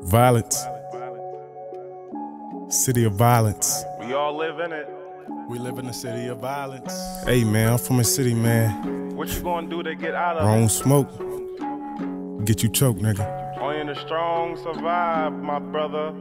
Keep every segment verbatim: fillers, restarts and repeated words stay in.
Violence. City of violence. We all live in it. We live in the city of violence. Hey man, I'm from a city, man. What you gonna do to get out of Wrong it? smoke. Get you choked, nigga. Only the strong survive, my brother.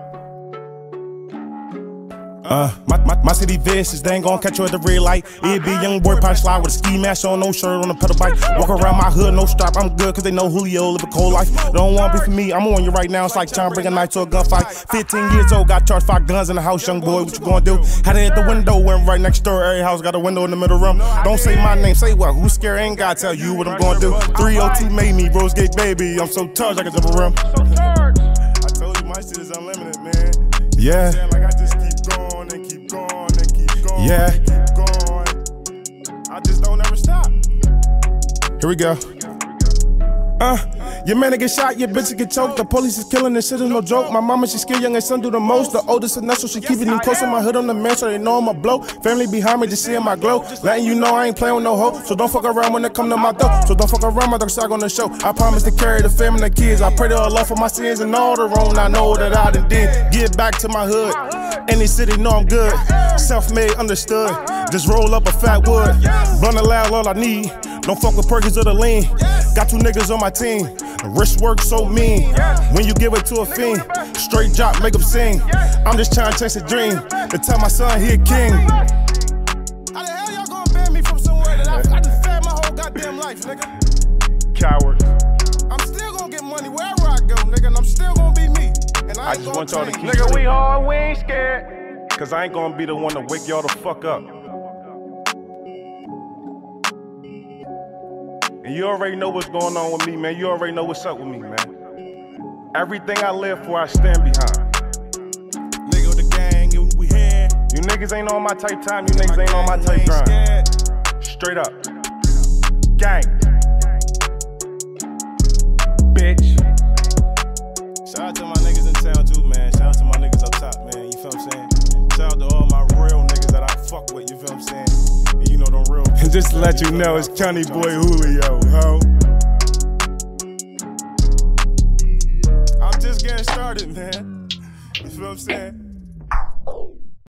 Uh, my, my, my city vicious, they ain't gon' catch you at the red light. It be young boy punch slide with a ski mask on, no shirt on a pedal bike. Walk around my hood, no strap, I'm good, cause they know Julio live a cold life. Don't want beef for me, I'm on you right now, it's like trying to bring a knife to a gunfight. fifteen years old, got charged five guns in the house, young boy, what you gonna do? Had it at the window, went right next door, every house got a window in the middle room. Don't say my name, say what, who's scared, ain't gotta tell you what I'm gonna do. three oh two made me, Rose Gate baby, I'm so touched I can jump around. I told you my shit is unlimited, man. Yeah. Like I just keep going and keep going and keep going. Yeah. And keep going. I just don't ever stop. Here we go. Uh, your man get shot, your bitch get choked. The police is killing, this shit is no joke. My mama, she scared, young and son do the most. The oldest and so she keeping me close on my hood on the man, so they know I'm a blow. Family behind me, just seeing my glow. Letting you know I ain't playing with no hoe. So don't fuck around when it come to my door. So don't fuck around, my dog side on the show. I promise to carry the family and the kids. I pray to Allah for my sins and all the wrong I know that I done did. Get back to my hood. Any city know I'm good. Self-made, understood. Just roll up a fat wood. Blunt and loud, all I need. Don't fuck with Perkins or the lean. Got two niggas on my team. Wrist work so mean. When you give it to a fiend, straight drop, make them sing. I'm just trying to chase a dream. To tell my son he a king. How the hell y'all gonna ban me from somewhere that I, I just fed my whole goddamn life, nigga? Cowards. I'm still gonna get money wherever I go, nigga, and I'm still gonna be me. And I, I ain't just gonna want y'all to keep change. Nigga, we hard, we ain't scared. Cause I ain't gonna be the one to wake y'all the fuck up. And you already know what's going on with me, man. You already know what's up with me, man. Everything I live for, I stand behind. Nigga with the gang, we here. You niggas ain't on my type time, you niggas ain't on my type grind. Straight up. Gang. Bitch. Shout out to my niggas in town too, man. Shout out to my niggas up top, man. You feel what I'm saying? Shout out to all my real niggas that I fuck with, you feel what I'm saying? And you know them real. And just to let you know, it's County Boy Julio, ho. I'm just getting started, man. You feel what I'm saying?